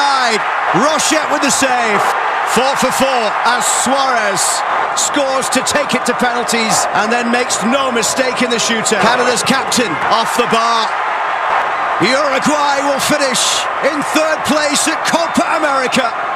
denied. Rochet with the save. 4 for 4 as Suarez scores to take it to penalties and then makes no mistake in the shootout. Canada's captain off the bar. Uruguay will finish in third place at Copa America.